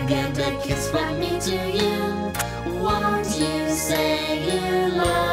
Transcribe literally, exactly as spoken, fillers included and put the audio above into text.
hug and a kiss from me to you. Won't you say you love